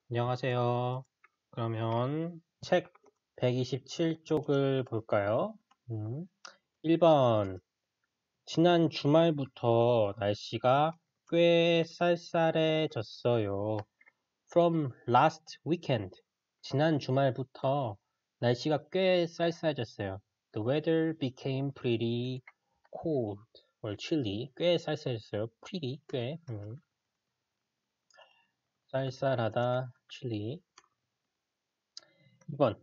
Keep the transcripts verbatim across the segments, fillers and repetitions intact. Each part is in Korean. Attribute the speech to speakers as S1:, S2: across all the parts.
S1: 안녕하세요. 그러면 책 백이십칠 쪽을 볼까요? 음, 일 번. 지난 주말부터 날씨가 꽤 쌀쌀해졌어요. From last weekend. 지난 주말부터 날씨가 꽤 쌀쌀해졌어요. The weather became pretty cold or chilly. 꽤 쌀쌀해졌어요. pretty, 꽤. 음, 쌀쌀하다, chilly. 이 번.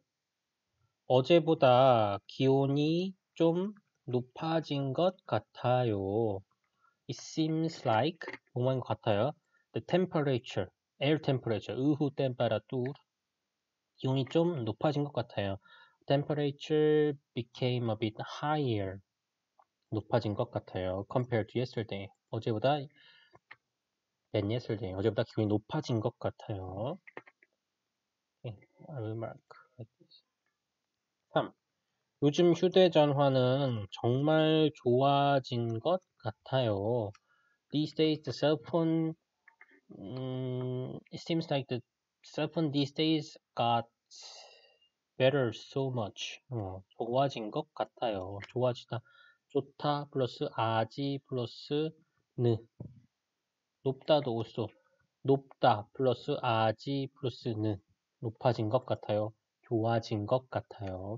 S1: 어제보다 기온이 좀 높아진 것 같아요. It seems like 뭐만 같아요. The temperature, air temperature, 의후 템퍼라뚜르 기온이 좀 높아진 것 같아요. Temperature became a bit higher. 높아진 것 같아요. Compared to yesterday. 어제보다 than yesterday. 어제보다 기온이 높아진 것 같아요. Okay, I will mark like this. 삼. 요즘 휴대전화는 정말 좋아진 것 같아요. These days the cell phone, 음, it seems like the cell phone these days got better so much. 어, 좋아진 것 같아요. 좋아지다. 좋다 플러스 아지 플러스 느. 높다도 오소. 높다 플러스 아지 플러스 느. 높아진 것 같아요. 좋아진 것 같아요.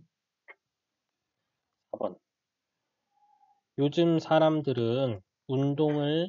S1: 사 번. 요즘 사람들은 운동을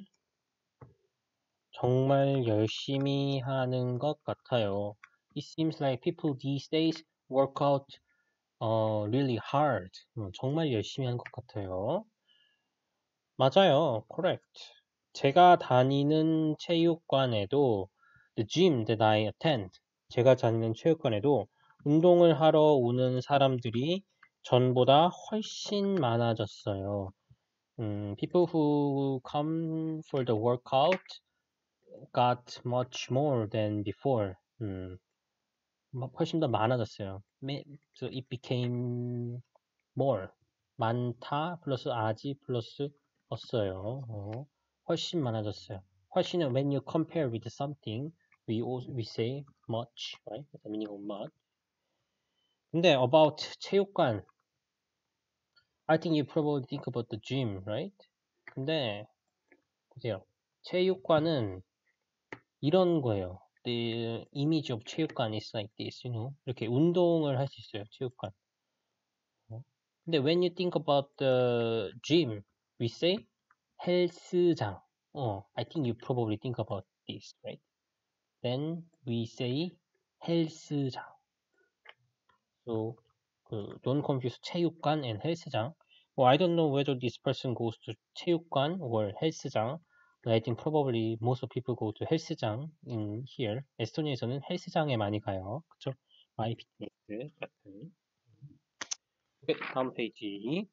S1: 정말 열심히 하는 것 같아요. It seems like people these days work out uh, really hard. 음, 정말 열심히 하는 것 같아요. 맞아요. Correct. 제가 다니는 체육관에도 the gym that I attend. 제가 다니는 체육관에도 운동을 하러 오는 사람들이 전보다 훨씬 많아졌어요. 음, people who come for the workout got much more than before. 음, 훨씬 더 많아졌어요. So it became more. 많다 플러스 아지 플러스 었어요. 어, 훨씬 많아졌어요. 훨씬은 when you compare with something, we also, we say much, right? That's the meaning of much. 근데 about 체육관, I think you probably think about the gym, right? 근데 보세요. 체육관은 이런 거예요. The image of 체육관 is like this, you know. 이렇게 운동을 할 수 있어요, 체육관. 어? 근데 when you think about the gym, we say 헬스장. 어, I think you probably think about this, right? Then we say 헬스장. So, 그, don't confuse 체육관 and 헬스장. Well, I don't know whether this person goes to 체육관 or 헬스장. But I think probably most of people go to 헬스장 in here. 에스토니아에서는 헬스장에 많이 가요. 그쵸? 마이 피트니스 같은. 오케이, 다음 페이지.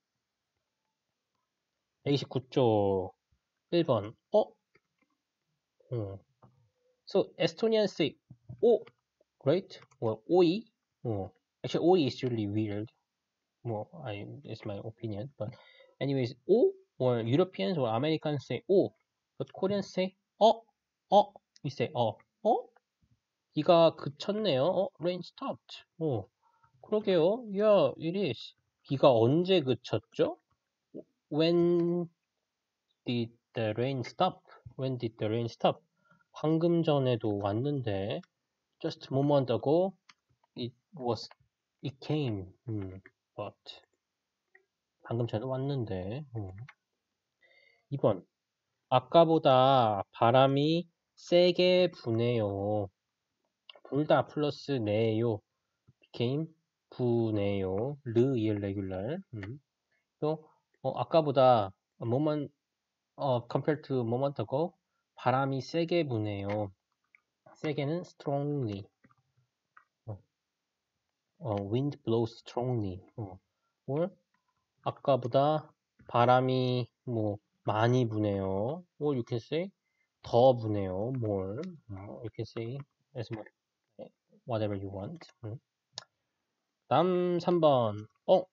S1: 백이십구 쪽 일 번. 어? 어. So, Estonians say 오, right? Or 오이. 어. Actually, 오이 is really weird. Well, I, it's my opinion. But anyways, 오, or Europeans or Americans say 오. But Koreans say 어, 어. We say 어, 어? 비가 그쳤네요. 어, rain stopped. 어, 그러게요. Yeah, it is. 비가 언제 그쳤죠? When did the rain stop? When did the rain stop? 방금 전에도 왔는데, just a moment ago, it was, it came. 음, but 방금 전에 왔는데. 음. 이 번. 아까보다 바람이 세게 부네요. 불다 플러스 네요. became 부네요. 르 irregular. 음. 또 어, 아까보다 moment 어, compared to moment ago 바람이 세게 부네요. 세게는 strongly. 어, 어, wind blows strongly. 어. or 아까보다 바람이 뭐 많이 부네요. or you can say 더 부네요. more. 어, you can say as much whatever you want. 음. 다음 삼 번. 어,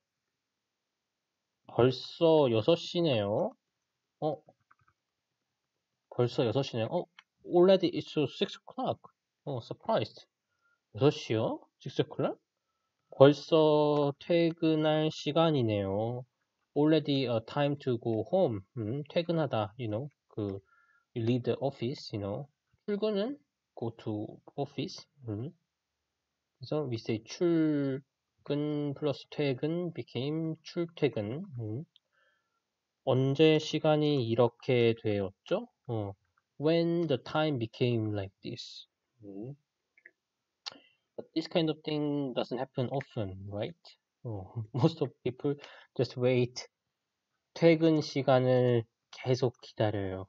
S1: 벌써 여섯 시네요. 어, 벌써 여섯 시네요. 어, already it's six o'clock. 어, surprised. 여섯 시요? six o'clock? 벌써 퇴근할 시간이네요. Already a time to go home. 음, 퇴근하다, you know. 그 you leave the office, you know. 출근은 go to office. 음. 그래서 we say 출근 플러스 퇴근 became 출퇴근. 음. 언제 시간이 이렇게 되었죠? 어. When the time became like this. 음. But this kind of thing doesn't happen often, right? 어. Most of people just wait. 퇴근 시간을 계속 기다려요.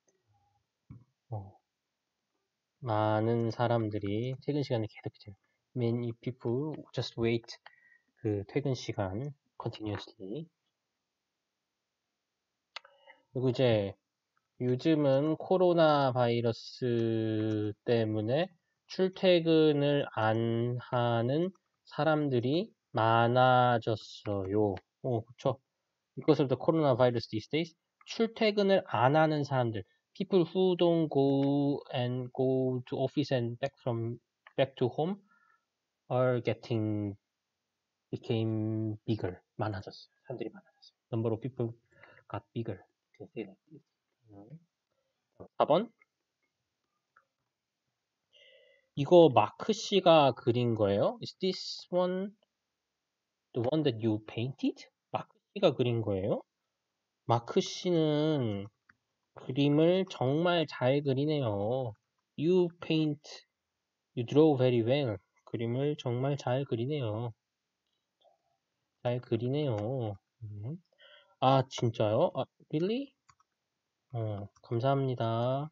S1: 어. 많은 사람들이 퇴근 시간을 계속 기다려요. Many people just wait 그 퇴근 시간 continuously. 그리고 이제 요즘은 코로나 바이러스 때문에 출퇴근을 안 하는 사람들이 많아졌어요. 어, 그쵸. Because of the coronavirus these days, 출퇴근을 안 하는 사람들, people who don't go and go to office and back from back to home are getting became bigger. 많아졌어요. 사람들이 많아졌어요. Number of people got bigger. Can say like this. 사 번. 이거 마크 씨가 그린 거예요? Is this one the one that you painted? 마크 씨가 그린 거예요? 마크 씨는 그림을 정말 잘 그리네요. You paint, you draw very well. 그림을 정말 잘 그리네요. 잘 그리네요. 음. 아, 진짜요? 아, really? 어, 감사합니다.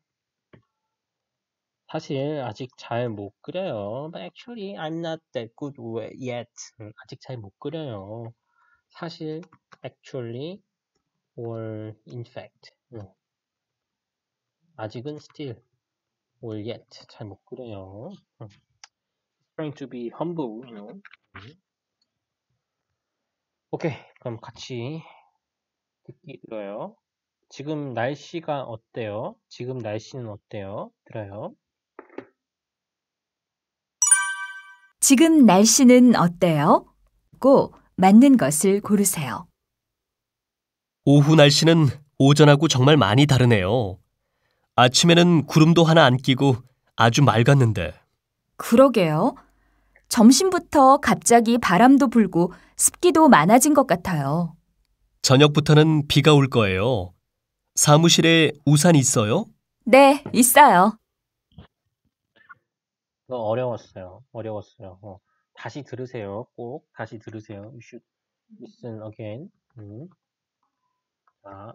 S1: 사실 아직 잘 못 그려요. But actually, I'm not that good yet. 음, 아직 잘 못 그려요. 사실, actually, or in fact. 음, 아직은 still, or yet 잘 못 그려요. 음, trying to be humble, you know. 음. 오케이, 그럼 같이 듣기 들어요. 지금 날씨가 어때요? 지금 날씨는 어때요? 들어요.
S2: 지금 날씨는 어때요? 고 맞는 것을 고르세요.
S3: 오후 날씨는 오전하고 정말 많이 다르네요. 아침에는 구름도 하나 안 끼고 아주 맑았는데.
S2: 그러게요. 점심부터 갑자기 바람도 불고 습기도 많아진 것 같아요.
S3: 저녁부터는 비가 올 거예요. 사무실에 우산 있어요?
S2: 네, 있어요.
S1: 이거 어려웠어요. 어려웠어요. 어, 다시 들으세요. 꼭 다시 들으세요. You should listen again. 음. 자,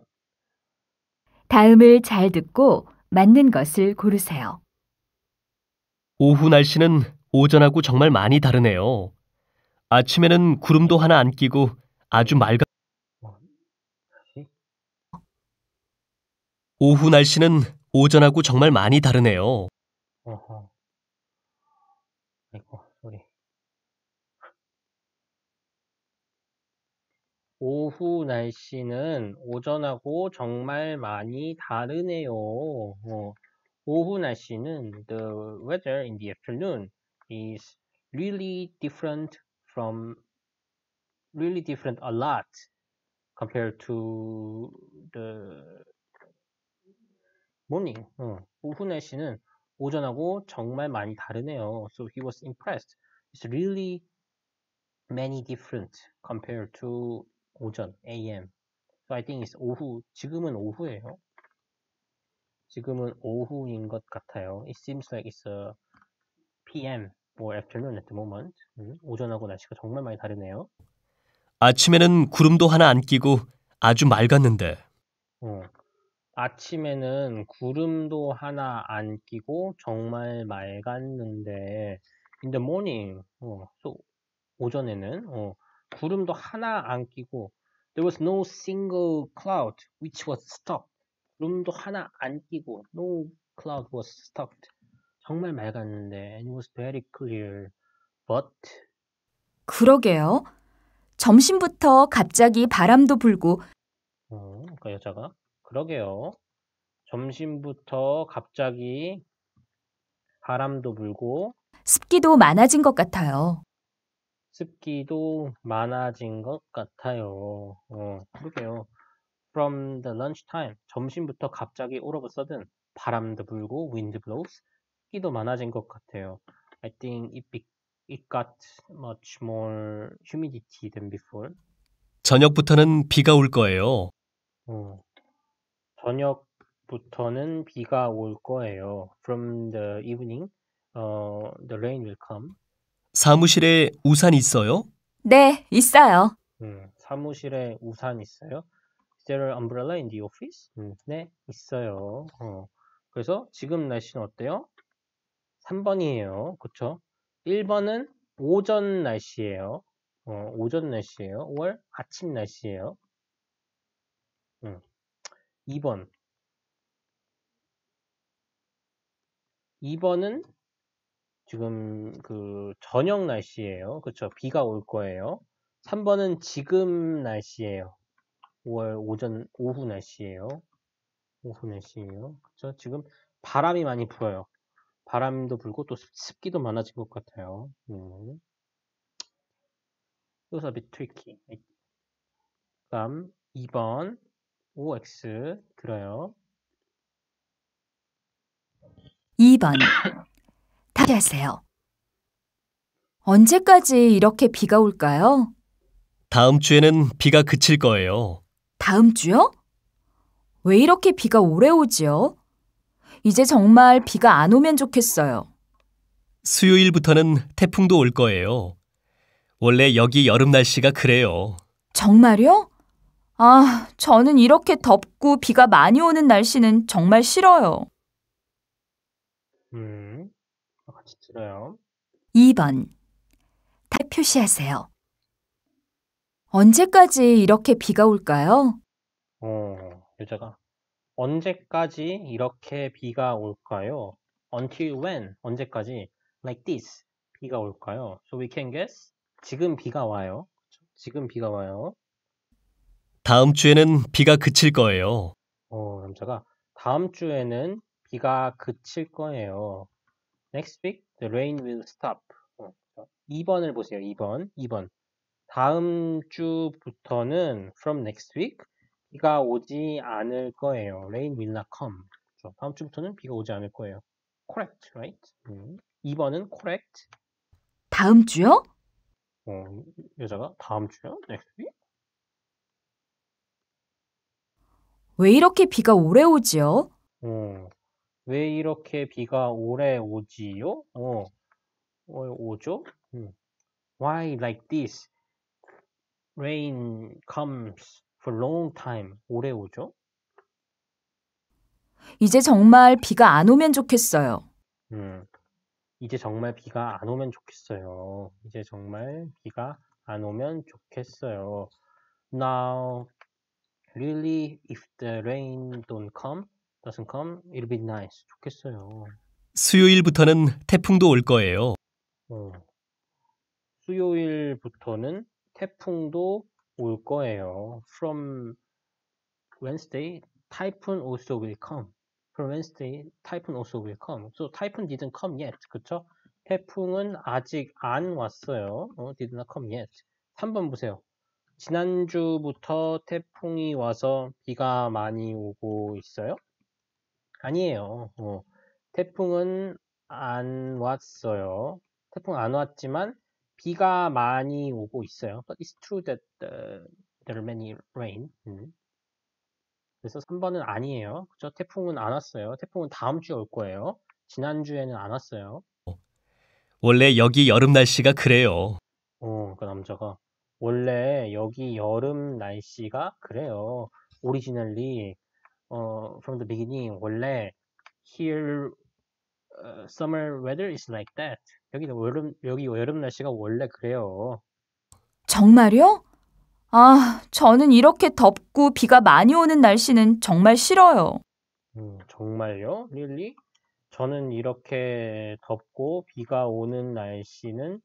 S2: 다음을 잘 듣고 맞는 것을 고르세요.
S3: 오후 날씨는 오전하고 정말 많이 다르네요. 아침에는 구름도 하나 안 끼고 아주 맑아.
S1: 어, 다시.
S3: 오후 날씨는 오전하고 정말 많이 다르네요.
S1: 어허. 아이고, 소리. 오후 날씨는 오전하고 정말 많이 다르네요. 어, 오후 날씨는 the weather in the afternoon is really different from really different a lot compared to the morning. 어, 오후 날씨는 오전하고 정말 많이 다르네요. So he was impressed. It's really many different compared to 오전, 에이엠. So I think it's 오후. 지금은 오후예요. 지금은 오후인 것 같아요. It seems like it's a 피엠 or afternoon at the moment. 음, 오전하고 날씨가 정말 많이 다르네요.
S3: 아침에는 구름도 하나 안 끼고 아주 맑았는데.
S1: 어, 아침에는 구름도 하나 안 끼고 정말 맑았는데 in the morning, 어, so 오전에는 어, 구름도 하나 안 끼고 there was no single cloud which was stopped. 구름도 하나 안 끼고 no cloud was stopped. 정말 맑았는데 and it was very clear. But
S2: 그러게요. 점심부터 갑자기 바람도 불고
S1: 어, 그러니까 여자가 그러게요. 점심부터 갑자기 바람도 불고
S2: 습기도 많아진 것 같아요.
S1: 습기도 많아진 것 같아요. 어, 그러게요. From the lunchtime, 점심부터 갑자기 all of a sudden, 바람도 불고, wind blows, 습기도 많아진 것 같아요. I think it, be, it got much more humidity than before.
S3: 저녁부터는 비가 올 거예요.
S1: 어, 저녁부터는 비가 올 거예요. From the evening, uh, the rain will come.
S3: 사무실에 우산 있어요?
S2: 네, 있어요.
S1: 음, 사무실에 우산 있어요? Is there an umbrella in the office? 음, 네, 있어요. 어, 그래서 지금 날씨는 어때요? 삼 번이에요. 그쵸? 일 번은 오전 날씨예요. 어, 오전 날씨예요. 월 아침 날씨예요. 음, 이 번. 이 번은 지금 그 저녁 날씨예요. 그쵸? 비가 올 거예요. 삼 번은 지금 날씨예요. 오월 오전 오후 날씨예요. 오후 날씨예요. 그쵸? 지금 바람이 많이 불어요. 바람도 불고 또 습- 습기도 많아진 것 같아요. 음. It was a bit tricky. 그다음 이 번 오엑스 들어요.
S2: 이 번. 다시 하세요. 언제까지 이렇게 비가 올까요?
S3: 다음 주에는 비가 그칠 거예요.
S2: 다음 주요? 왜 이렇게 비가 오래 오지요? 이제 정말 비가 안 오면 좋겠어요.
S3: 수요일부터는 태풍도 올 거예요. 원래 여기 여름 날씨가 그래요.
S2: 정말요? 아, 저는 이렇게 덥고 비가 많이 오는 날씨는 정말 싫어요.
S1: 음, 같이 들어요.
S2: 이 번. 다 표시하세요. 언제까지 이렇게 비가 올까요?
S1: 어, 여자가 언제까지 이렇게 비가 올까요? Until when? 언제까지? Like this. 비가 올까요? So we can guess. 지금 비가 와요. 지금 비가 와요.
S3: 다음 주에는 비가 그칠 거예요.
S1: 어, 남자가 다음 주에는 비가 그칠 거예요. Next week, the rain will stop. 어, 이 번을 보세요. 이 번. 이 번. 다음 주부터는 from next week 비가 오지 않을 거예요. Rain will not come. 그렇죠? 다음 주부터는 비가 오지 않을 거예요. Correct, right? 음. 이 번은 correct.
S2: 다음 주요?
S1: 어, 여자가 다음 주요? Next week?
S2: 왜 이렇게 비가 오래 오지요?
S1: 어, 왜 이렇게 비가 오래 오지요? 어, 어, 오죠? 음. Why like this? Rain comes for long time. 오래 오죠?
S2: 이제 정말 비가 안 오면 좋겠어요.
S1: 음. 이제 정말 비가 안 오면 좋겠어요. 이제 정말 비가 안 오면 좋겠어요. Now, really, if the rain don't come, doesn't come, it'll be nice. 좋겠어요.
S3: 수요일부터는 태풍도 올 거예요.
S1: 어. 수요일부터는 태풍도 올 거예요. From Wednesday, typhoon also will come. From Wednesday, typhoon also will come. So typhoon didn't come yet. 그쵸? 태풍은 아직 안 왔어요. 어, did not come yet. 삼 번 보세요. 지난주부터 태풍이 와서 비가 많이 오고 있어요? 아니에요. 어, 태풍은 안 왔어요. 태풍 안 왔지만 비가 많이 오고 있어요. But it's true that uh, there are many rain. 음. 그래서 삼 번은 아니에요. 그죠? 태풍은 안 왔어요. 태풍은 다음 주에 올 거예요. 지난주에는 안 왔어요.
S3: 원래 여기 여름 날씨가 그래요.
S1: 어, 그 남자가 원래 여기 여름 날씨가 그래요. Originally, 어, from the beginning, 원래 here uh, summer weather is like that. 여기 여름 여기 여름 날씨가 원래 그래요.
S2: 정말요? 아, 저는 이렇게 덥고 비가 많이 오는 날씨는 정말 싫어요.
S1: 음, 정말요? Really? 저는 이렇게 덥고 비가 오는 날씨는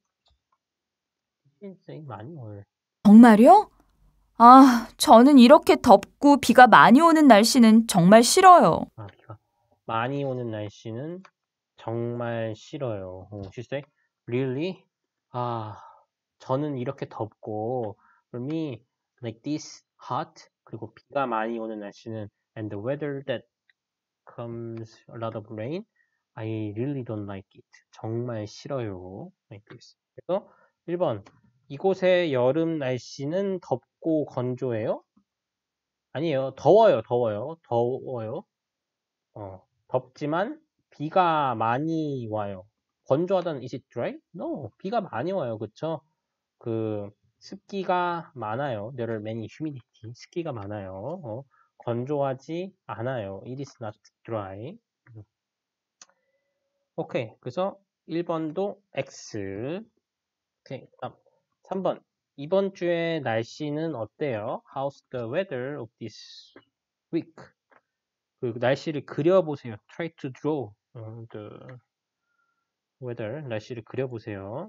S1: 굉장히 많이 올.
S2: 정말요? 아, 저는 이렇게 덥고 비가 많이 오는 날씨는 정말 싫어요.
S1: 아, 비가 많이 오는 날씨는 정말 싫어요. 어, she said, really? 아, 저는 이렇게 덥고, for me, like this hot, 그리고 비가 많이 오는 날씨는, and the weather that comes a lot of rain, I really don't like it. 정말 싫어요. like this. 그래서 일 번, 이곳의 여름 날씨는 덥고 건조해요? 아니에요. 더워요, 더워요, 더워요. 어, 덥지만 비가 많이 와요. 건조하다는 is it dry? No, 비가 많이 와요. 그쵸? 그 습기가 많아요. There are many humidity. 습기가 많아요. 어, 건조하지 않아요. It is not dry. 오케이. 그래서 일 번도 X. 오케이. 다음 삼 번. 이번 주의 날씨는 어때요? How's the weather of this week? 그 날씨를 그려보세요. Try to draw uh, the weather. 날씨를 그려보세요.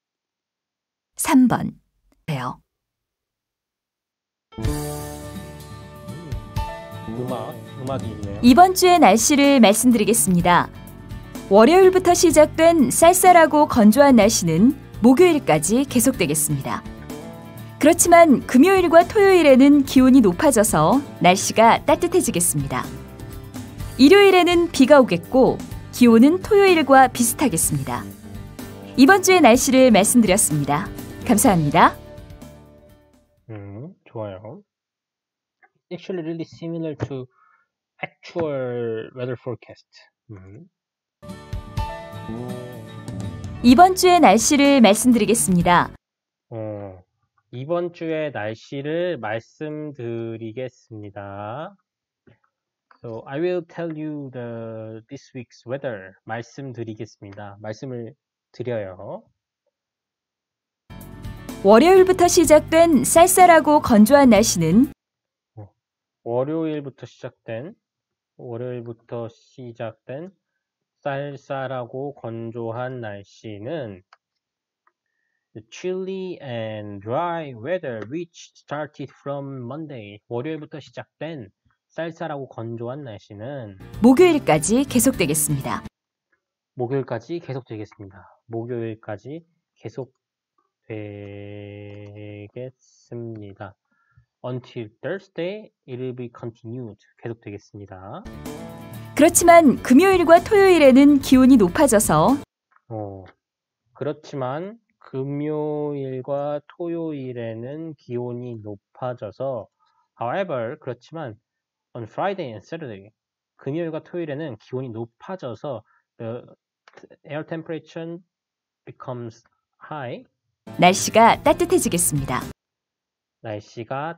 S2: 삼 번. 예요.
S1: 음악, 음악이 있네요.
S2: 이번 주의 날씨를 말씀드리겠습니다. 월요일부터 시작된 쌀쌀하고 건조한 날씨는 목요일까지 계속되겠습니다. 그렇지만 금요일과 토요일에는 기온이 높아져서 날씨가 따뜻해지겠습니다. 일요일에는 비가 오겠고 기온은 토요일과 비슷하겠습니다. 이번 주의 날씨를 말씀드렸습니다. 감사합니다.
S1: 음, 좋아요. Actually really similar to actual weather forecast. 음.
S2: 이번 주의 날씨를 말씀드리겠습니다.
S1: 어, 이번 주의 날씨를 말씀드리겠습니다. So I will tell you the this week's weather. 말씀드리겠습니다. 말씀을 드려요.
S2: 월요일부터 시작된 쌀쌀하고 건조한 날씨는
S1: 월요일부터 시작된 월요일부터 시작된 쌀쌀하고 건조한 날씨는 The chilly and dry weather which started from Monday. 월요일부터 시작된 쌀쌀하고 건조한 날씨는
S2: 목요일까지 계속되겠습니다.
S1: 목요일까지 계속되겠습니다. 목요일까지 계속되겠습니다. Until Thursday, it will be continued. 계속되겠습니다.
S2: 그렇지만 금요일과 토요일에는 기온이 높아져서
S1: 어, 그렇지만 금요일과 토요일에는 기온이 높아져서 however, 그렇지만 on Friday and Saturday, 금요일과 토요일에는 기온이 높아져서 the air temperature becomes high.
S2: 날씨가 따뜻해지겠습니다.
S1: 날씨가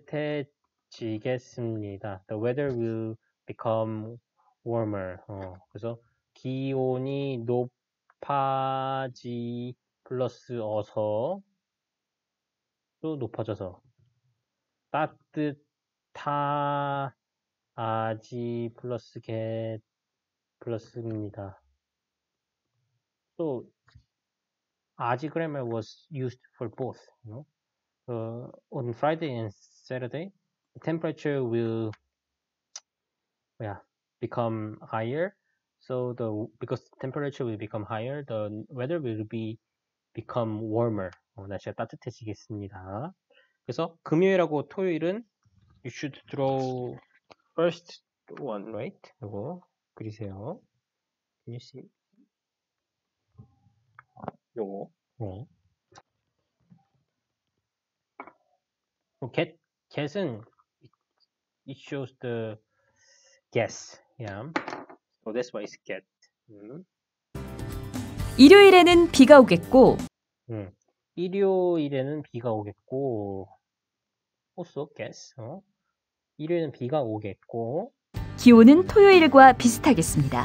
S1: 따뜻해지겠습니다. The weather will become warmer. 어, 그래서 기온이 높아지 플러스 어서 또 높아져서 따뜻하지 플러스 게 플러스입니다. So 아지 grammar was used for both. You know? Uh, on Friday and Saturday, the temperature will yeah, become higher. So the because the temperature will become higher, the weather will be become warmer. 어, 날씨가 따뜻해지겠습니다. 그래서 금요일하고 토요일은 you should draw first one, right? 이거 그리세요. Can you see? 요거. 네. get get은 it shows the guess. Yeah. So that's why it's get. 음.
S2: 일요일에는 비가 오겠고
S1: 음. 일요일에는 비가 오겠고 also guess. 어? 일요일에는 비가 오겠고
S2: 기온은 토요일과 비슷하겠습니다.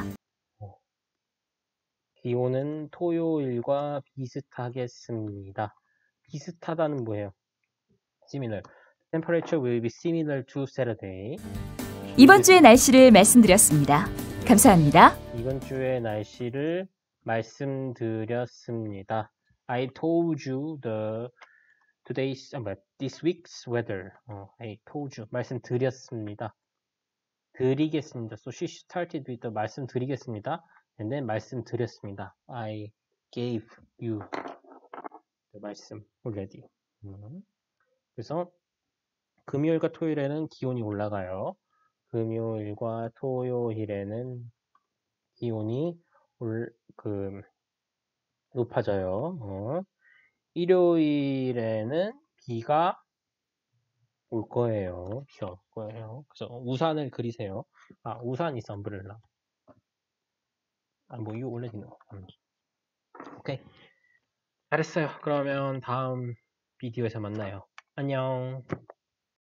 S1: 기온은 토요일과 비슷하겠습니다. 비슷하다는 뭐예요? Similar. Temperature will be similar to Saturday.
S2: 이번 주의 날씨를 말씀드렸습니다. 감사합니다.
S1: 이번 주의 날씨를 말씀드렸습니다. I told you the today's, 아, this week's weather. 어, I told you. 말씀드렸습니다. 드리겠습니다. So she started with the 말씀드리겠습니다. And then 말씀드렸습니다. I gave you the 말씀 already. 음. 그래서 금요일과 토요일에는 기온이 올라가요. 금요일과 토요일에는 기온이 올, 그, 높아져요. 어. 일요일에는 비가 올 거예요. 비가 올 거예요. 그래서 우산을 그리세요. 아, 우산 is umbrella. 아, 뭐 이거 올려지는 거. 음. 오케이. 잘했어요. 그러면 다음 비디오에서 만나요. 안녕.